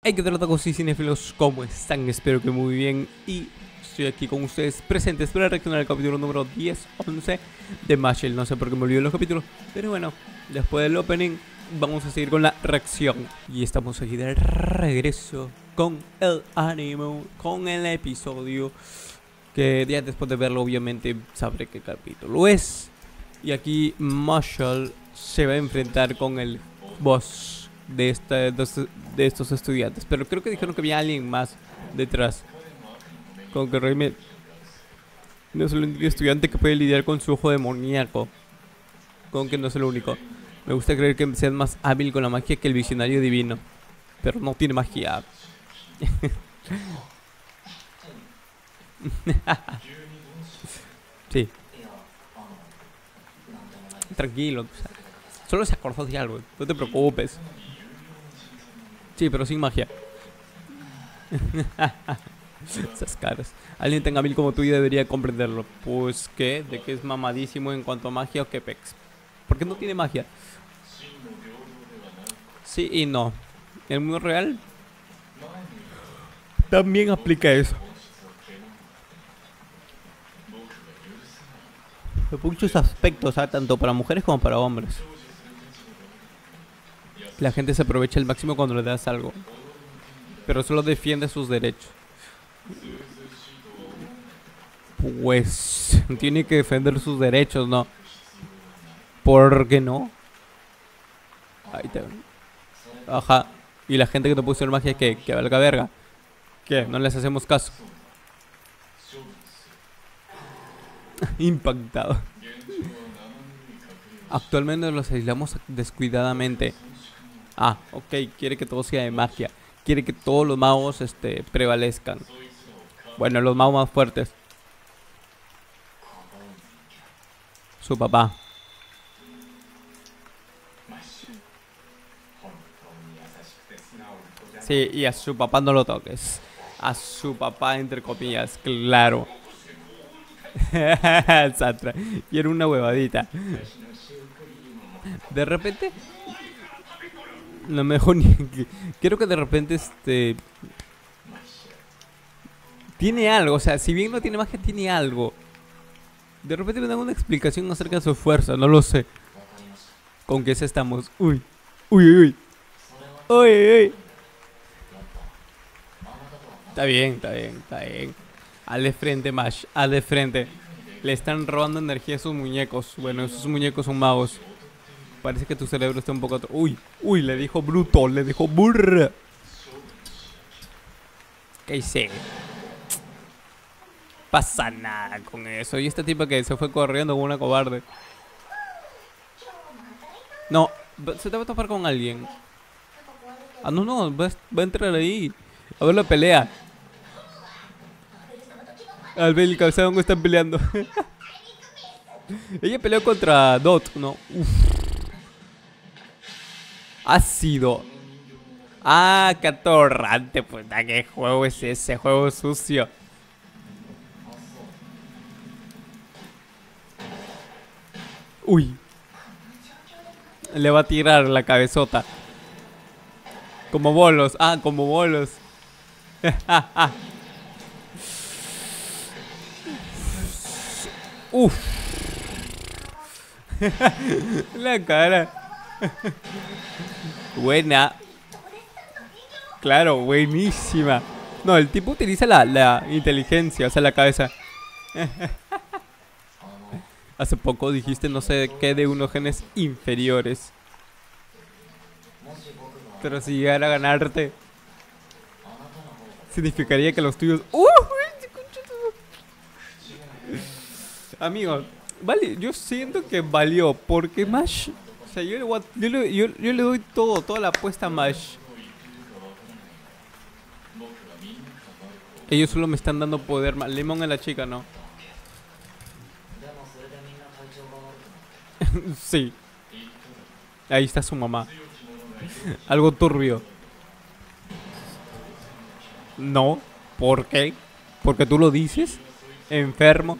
Hey, ¿qué tal, otakus y cinéfilos? ¿Cómo están? Espero que muy bien. Y estoy aquí con ustedes presentes para reaccionar al capítulo número 10-11 de Mashle. No sé por qué me olvidé los capítulos, pero bueno, después del opening vamos a seguir con la reacción. Y estamos aquí de regreso con el anime, con el episodio, que días después de verlo obviamente sabré qué capítulo es. Y aquí Marshall se va a enfrentar con el boss de estos estudiantes. Pero creo que dijeron que había alguien más detrás. Como que Rey no es el único estudiante que puede lidiar con su ojo demoníaco. Como que no es el único. Me gusta creer que sea más hábil con la magia que el visionario divino. Pero no tiene magia. Sí, tranquilo. O sea, solo se acordó de algo. No te preocupes. Sí, pero sin magia. Esas caras. Alguien tan hábil como tú y debería comprenderlo. Pues qué, de que es mamadísimo en cuanto a magia o qué pex. ¿Por qué no tiene magia? Sí y no. En el mundo real también aplica eso. En muchos aspectos, tanto para mujeres como para hombres. La gente se aprovecha al máximo cuando le das algo, pero solo defiende sus derechos. Pues tiene que defender sus derechos, ¿no? ¿Por qué no? Ahí te... Ajá. Y la gente que no puede usar magia, que valga verga. ¿Qué? No les hacemos caso. Impactado. Actualmente los aislamos descuidadamente. Ah, ok. Quiere que todo sea de magia. Quiere que todos los magos prevalezcan. Bueno, los magos más fuertes. Su papá. Sí, y a su papá no lo toques. A su papá, entre comillas, claro. Satra. Y era una huevadita. De repente, no mejor ni... Quiero que de repente tiene algo, o sea, si bien no tiene magia, tiene algo. De repente me dan una explicación acerca de su fuerza, no lo sé. ¿Con qué estamos? Uy, uy, uy, uy, uy. Está bien, está bien, está bien. Al de frente, Mash, al de frente. Le están robando energía a sus muñecos. Bueno, esos muñecos son magos. Parece que tu cerebro está un poco... Uy, uy, le dijo bruto, le dijo burra. ¿Qué hice? Pasa nada con eso. Y esta tipa que se fue corriendo como una cobarde. No, se te va a topar con alguien. Ah, no, no, va a entrar ahí. A ver la pelea. Al ver el cabezón que están peleando. Ella peleó contra Dot, ¿no? Uf. Ácido. Ah, qué atorrante, puta. ¿Qué juego es ese? Juego sucio. Uy. Le va a tirar la cabezota. Como bolos. Ah, como bolos. Uf. La cara. Buena. Claro, buenísima. No, el tipo utiliza la inteligencia, o sea, la cabeza. Hace poco dijiste no sé de qué de unos genes inferiores. Pero si llegara a ganarte, significaría que los tuyos... Amigo, vale, yo siento que valió, porque Mash... O sea, yo le doy todo, toda la apuesta a Mash. Ellos solo me están dando poder. Lemon a la chica, ¿no? Sí. Ahí está su mamá. Algo turbio. No. ¿Por qué? ¿Porque tú lo dices? Enfermo.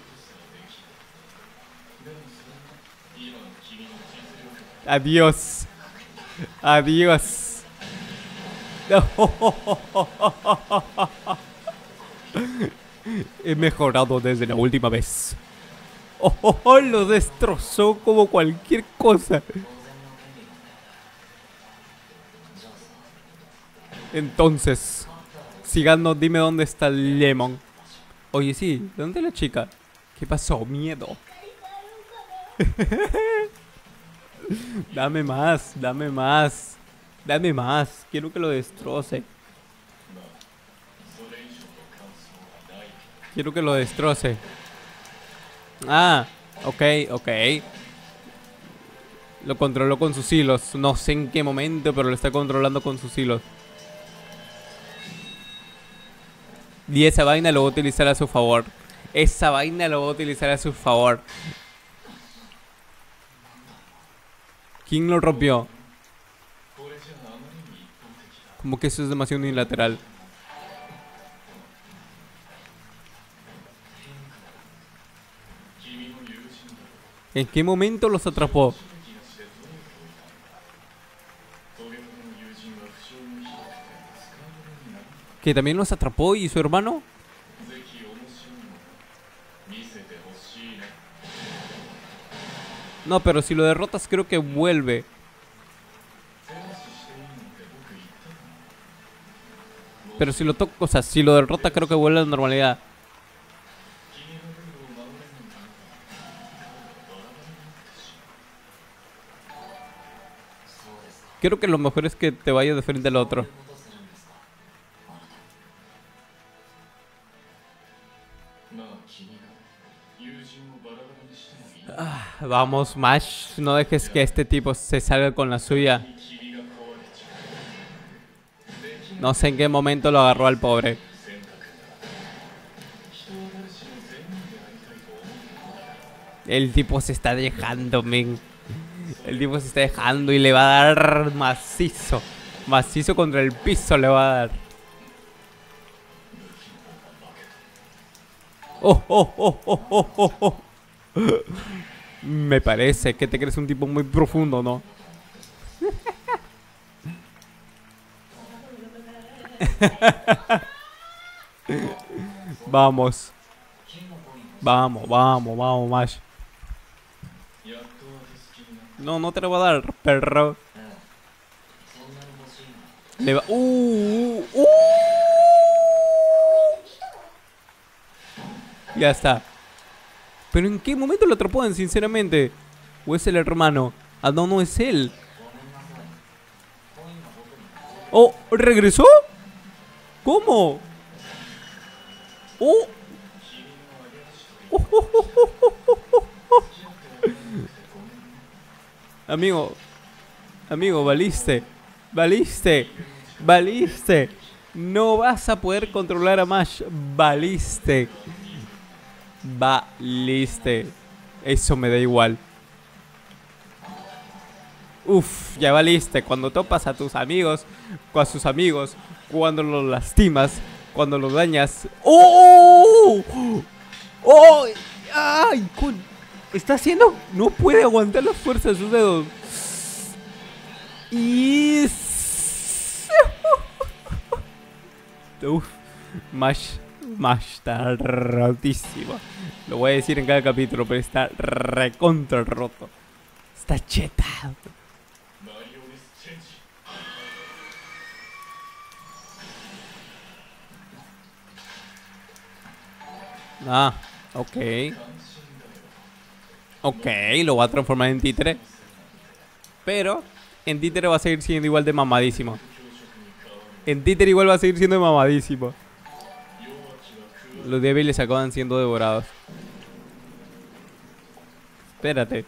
Adiós. Adiós. He mejorado desde la última vez. Lo destrozó como cualquier cosa. Entonces, Sigando, dime dónde está el Lemon. Oye, sí, ¿dónde la chica? ¿Qué pasó? Miedo. Dame más, dame más. Dame más. Quiero que lo destroce. Quiero que lo destroce. Ah, ok, ok. Lo controló con sus hilos. No sé en qué momento, pero lo está controlando con sus hilos. Y esa vaina lo va a utilizar a su favor. Esa vaina lo va a utilizar a su favor. ¿Quién lo rompió? Como que eso es demasiado unilateral. ¿En qué momento los atrapó? ¿Que también los atrapó y su hermano? No, pero si lo derrotas creo que vuelve. Pero si lo toco, o sea, si lo derrota creo que vuelve a la normalidad. Creo que lo mejor es que te vayas de frente al otro. Vamos, Mash, no dejes que este tipo se salga con la suya. No sé en qué momento lo agarró al pobre. El tipo se está dejando, men. El tipo se está dejando y le va a dar macizo. Macizo contra el piso le va a dar. Oh. Me parece que te crees un tipo muy profundo, ¿no? Vamos. Vamos, Mash. No, no te lo va a dar, perro. Le va... Ya está. Pero ¿en qué momento lo atrapó, sinceramente? ¿O es el hermano? Ah, no, no es él. Oh, ¿regresó? ¿Cómo? Oh. Amigo, valiste. No vas a poder controlar a Mash. Valiste. Eso me da igual. Uf, ya valiste. Cuando topas a tus amigos, cuando los lastimas, cuando los dañas. ¡Oh! ¡Oh! ¡Ay! Está haciendo. No puede aguantar la fuerza de sus dedos. Y. Uf, Mash está rotísimo. Lo voy a decir en cada capítulo, pero está recontra roto. Está chetado. Ah, ok. Ok, lo va a transformar en títere. Pero en títere va a seguir siendo igual de mamadísimo. Los débiles acaban siendo devorados. Espérate.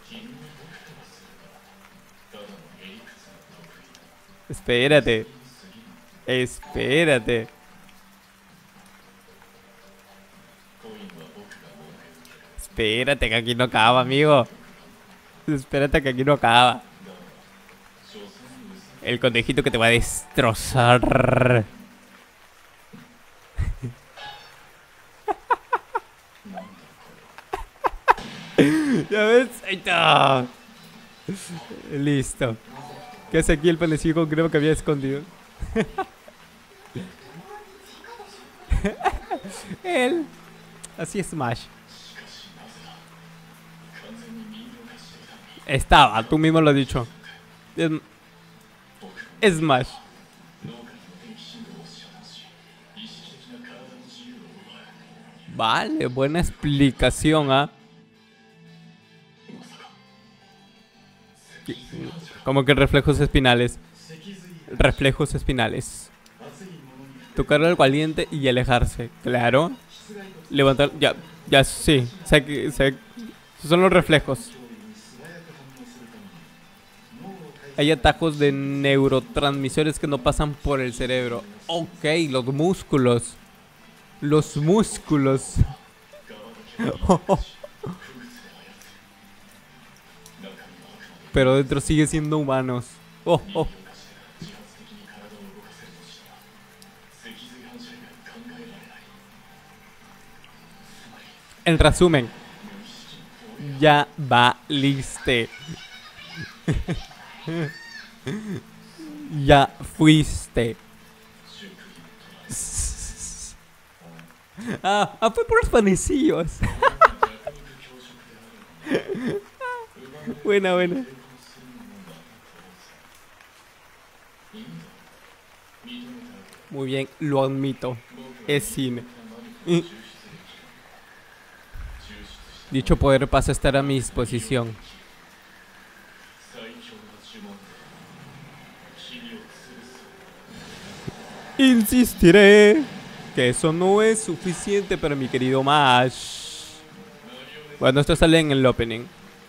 Espérate que aquí no acaba, amigo. Espérate que aquí no acaba. El conejito que te va a destrozar. ¿Ya ves? Ahí está. Listo. ¿Qué hace aquí el panecillo con crema que había escondido? Él. Así es Smash. Estaba, tú mismo lo has dicho. Es Smash. Vale, buena explicación, ¿ah? Como que reflejos espinales. Reflejos espinales. Tocar algo caliente y alejarse. Claro. Levantar. Ya, sí. Son los reflejos. Hay atajos de neurotransmisores que no pasan por el cerebro. Ok, los músculos. Los músculos. Pero dentro sigue siendo humanos. Oh. En resumen, ya valiste. Ya fuiste. Fue por los panecillos. Buena. Muy bien, lo admito. Es cine. Dicho poder pasa a estar a mi disposición. Insistiré que eso no es suficiente para mi querido Mash. Bueno, esto sale en el opening.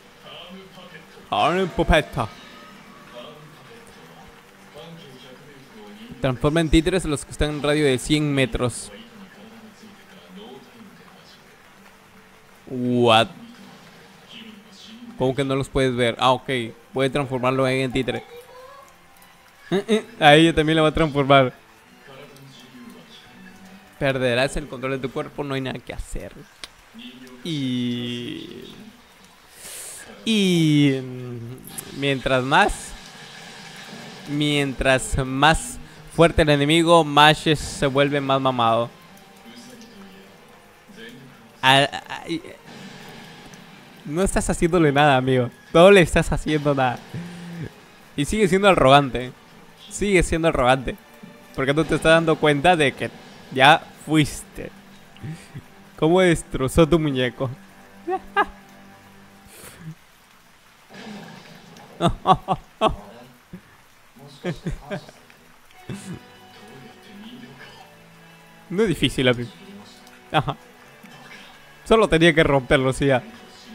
Arm Puppeta. Transforma en títeres a los que están en radio de 100 metros. What? ¿Cómo que no los puedes ver? Ah, ok. Voy a transformarlo en títere. A ella también la va a transformar. Perderás el control de tu cuerpo, no hay nada que hacer. Y mientras más fuerte el enemigo, Mash se vuelve más mamado. No estás haciéndole nada, amigo. No le estás haciendo nada. Y sigue siendo arrogante. Sigue siendo arrogante. Porque no te estás dando cuenta de que ya fuiste. ¿Cómo destrozó tu muñeco? No es difícil, amigo. Ajá. Solo tenía que romperlo, sí, ya.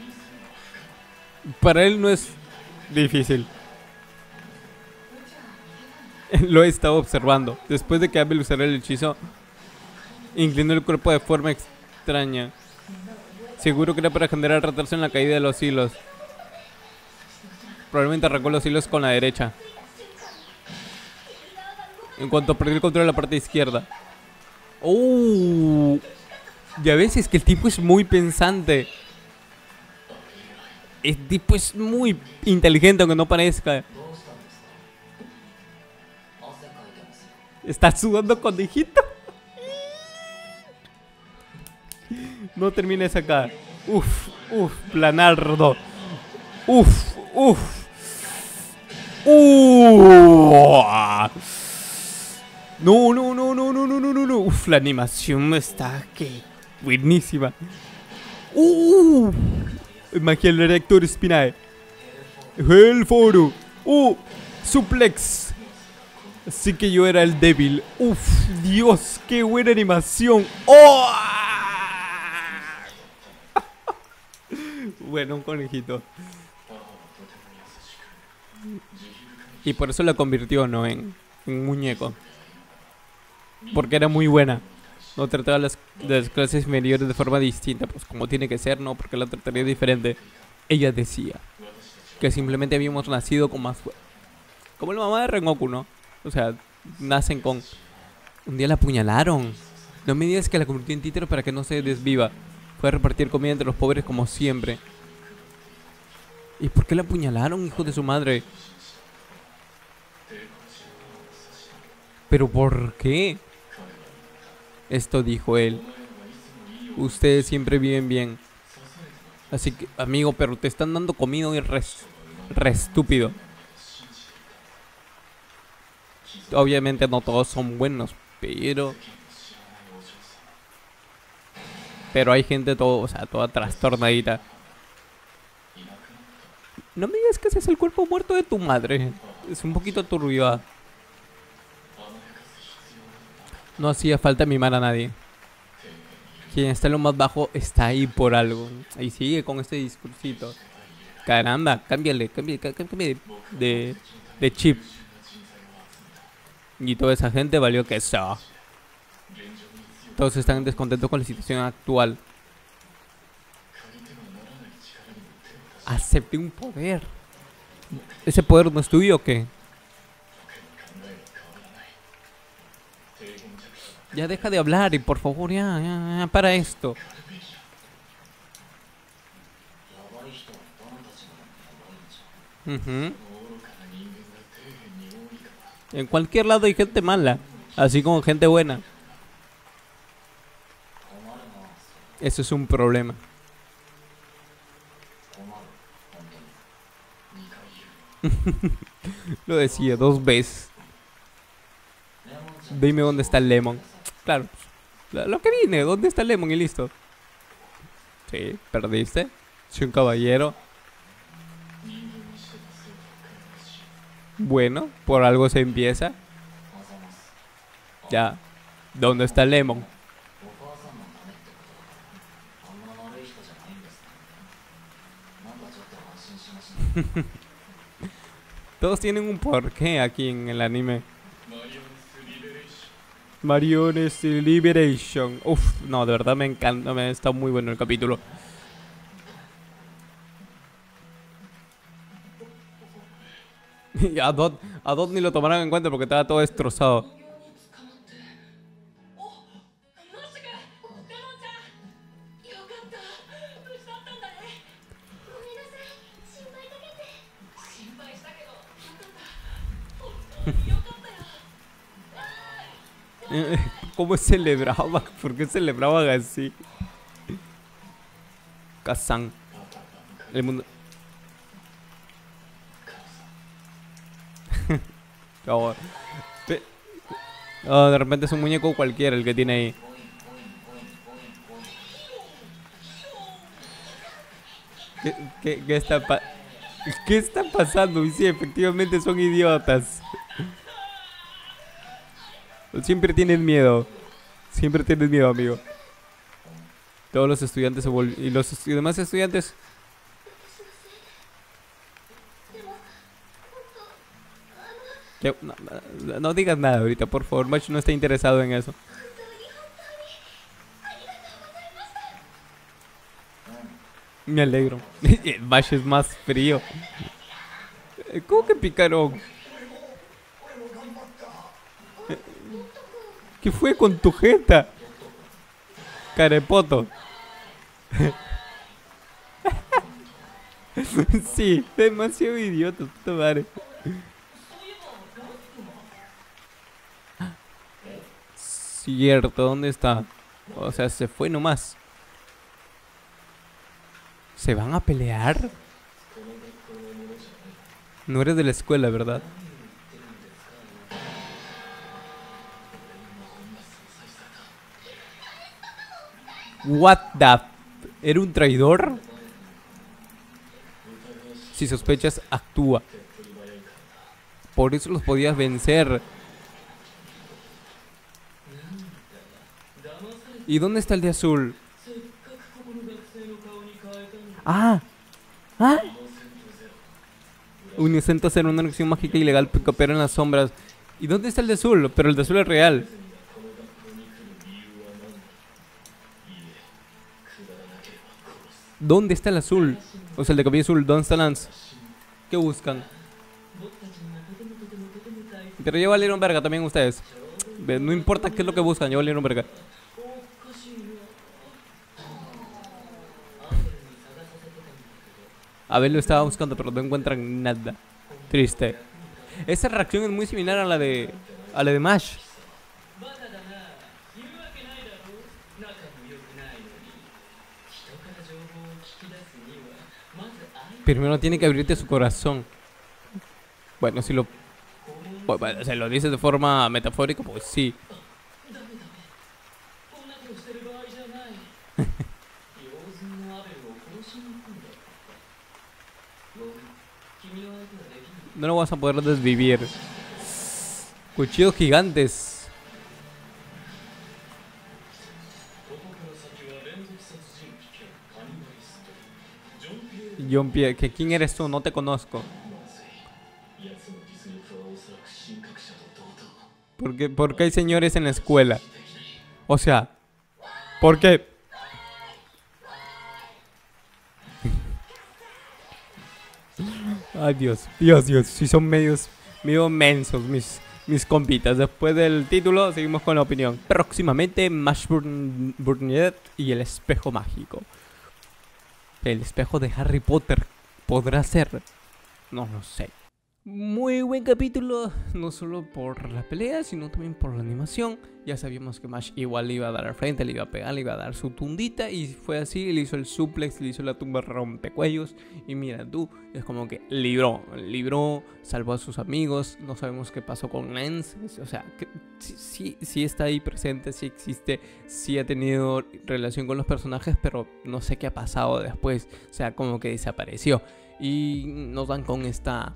Para él no es difícil. Lo he estado observando. Después de que Abel usara el hechizo, inclinó el cuerpo de forma extraña. Seguro que era para generar retraso en la caída de los hilos. Probablemente arrancó los hilos con la derecha. En cuanto perdió el control de la parte izquierda. Ya ves, es que el tipo es muy pensante. El tipo es muy inteligente, aunque no parezca. ¿Estás sudando, conejito? No termines acá. Planardo. No. La animación está que buenísima. Magia del reactor espinal. El foro. Suplex. Así que yo era el débil. Dios, qué buena animación. Bueno, un conejito. Y por eso la convirtió, ¿no? En muñeco. Porque era muy buena. No trataba las clases inferiores de forma distinta, pues como tiene que ser, ¿no? Porque la trataría diferente. Ella decía que simplemente habíamos nacido con más fuerza. Como la mamá de Rengoku, ¿no? O sea, nacen con... Un día la apuñalaron. No me digas que la convirtió en títere para que no se desviva. Fue a repartir comida entre los pobres como siempre. ¿Y por qué la apuñalaron, hijo de su madre? ¿Pero por qué? Esto dijo él. Ustedes siempre viven bien. Así que, amigo, pero te están dando comida y re estúpido. Obviamente no todos son buenos, pero hay gente todo, o sea, toda trastornadita. No me digas que ese es el cuerpo muerto de tu madre. Es un poquito turbio. No hacía falta mimar a nadie. Quien está en lo más bajo está ahí por algo. Y sigue con este discursito. Caramba, cámbiale de chip. Y toda esa gente valió que eso. Todos están descontentos con la situación actual. Acepte un poder. ¿Ese poder no es tuyo o qué? Ya deja de hablar y por favor, ya, para esto. En cualquier lado hay gente mala, así como gente buena. Eso es un problema. Lo decía 2 veces. Dime dónde está el Lemon. Claro, lo que vine, ¿dónde está el Lemon? Y listo. Sí, perdiste. Soy un caballero. Bueno, por algo se empieza. Ya. ¿Dónde está el Lemon? Todos tienen un porqué aquí en el anime. Mariones Liberation. Uf, no, de verdad me encanta. Está muy bueno el capítulo. Y a Dot ni lo tomaron en cuenta porque estaba todo destrozado. ¿Cómo celebraba? ¿Por qué celebraban así? Kazan. El mundo. Oh, de repente es un muñeco cualquiera el que tiene ahí. ¿Qué está pasando? Y sí, efectivamente son idiotas. Siempre tienen miedo. Siempre tienen miedo, amigo. Todos los estudiantes se volvieron. Y los demás estudiantes. No digas nada ahorita, por favor. Macho no está interesado en eso. Me alegro. Macho es más frío. ¿Cómo que picaron? ¿Qué fue con tu jeta? Carepoto. Sí, demasiado idiota, puta madre. Cierto, ¿dónde está? O sea, se fue nomás. ¿Se van a pelear? No eres de la escuela, ¿verdad? What the... ¿Era un traidor? Si sospechas, actúa. Por eso los podías vencer. ¿Y dónde está el de azul? ¡Ah! Unicento hacer una acción mágica ilegal que opera en las sombras. ¿Y dónde está el de azul? Pero el de azul es real. ¿Dónde está el azul? O sea, el de cabello azul. ¿Dónde está Lance? ¿Qué buscan? Pero ya valieron verga también ustedes. No importa qué es lo que buscan, ya valieron verga. A ver, lo estaba buscando, pero no encuentran nada. Triste. Esa reacción es muy similar a la de Mash. Primero tiene que abrirte su corazón. Bueno, si lo... Bueno, se lo dices de forma metafórica, pues sí. No lo vas a poder desvivir. Cuchillos gigantes. John Pierre, ¿quién eres tú? No te conozco. ¿Por qué hay señores en la escuela? O sea, ¿por qué? Ay, Dios. Si son medio mensos mis compitas. Después del título, seguimos con la opinión. Próximamente, Mash Burnett y el espejo mágico. El espejo de Harry Potter podrá ser. No lo sé. Muy buen capítulo, no solo por la pelea, sino también por la animación. Ya sabíamos que Mash igual le iba a dar al frente, le iba a pegar, le iba a dar su tundita. Y fue así, le hizo el suplex, le hizo la tumba rompecuellos. Y mira tú, es como que libró, salvó a sus amigos. No sabemos qué pasó con Lance. O sea, que sí está ahí presente, sí existe, sí ha tenido relación con los personajes, pero no sé qué ha pasado después. O sea, como que desapareció. Y nos dan con esta...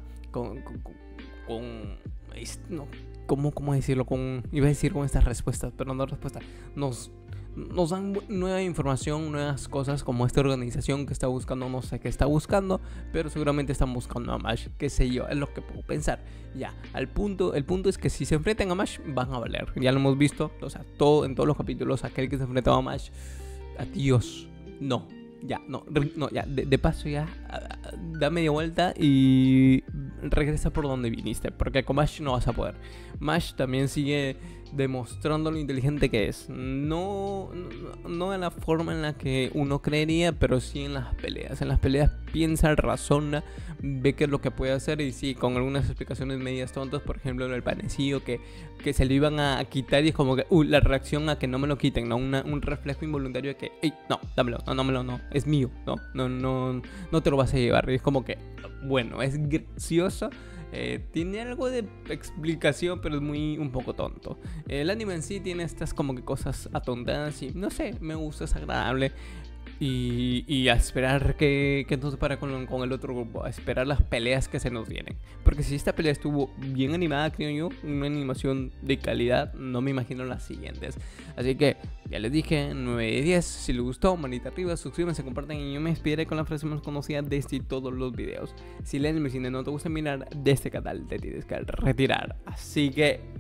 ¿Cómo decirlo? Iba a decir con estas respuestas, pero no respuestas. Nos dan nueva información, nuevas cosas, como esta organización que está buscando, no sé qué está buscando, pero seguramente están buscando a Mash, qué sé yo, es lo que puedo pensar. Ya, el punto es que si se enfrentan a Mash, van a valer. Ya lo hemos visto, o sea, en todos los capítulos, aquel que se enfrentaba a Mash, adiós, no. Ya, ya, de paso ya, da media vuelta y regresa por donde viniste, porque con Mash no vas a poder. Mash también sigue demostrando lo inteligente que es. No en la forma en la que uno creería, pero sí en las peleas. En las peleas piensa, razona, ve qué es lo que puede hacer y sí, con algunas explicaciones medias tontas, por ejemplo en el panecillo que se lo iban a quitar y es como que, la reacción a que no me lo quiten, ¿no? Un reflejo involuntario de que, hey, no, dámelo, no, es mío, no te lo vas a llevar. Y es como que, bueno, es gracioso. Tiene algo de explicación, pero es un poco tonto. El anime en sí tiene estas como que cosas atontadas y no sé, me gusta, es agradable. Y a esperar que nos para con el otro grupo, a esperar las peleas que se nos vienen. Porque si esta pelea estuvo bien animada, creo yo, una animación de calidad, no me imagino las siguientes. Así que ya les dije, 9 de 10. Si les gustó, manita arriba, suscríbanse, compartan y yo me despidiré con la frase más conocida de todos los videos. Si el anime cine no te gusta mirar de este canal, te tienes que retirar. Así que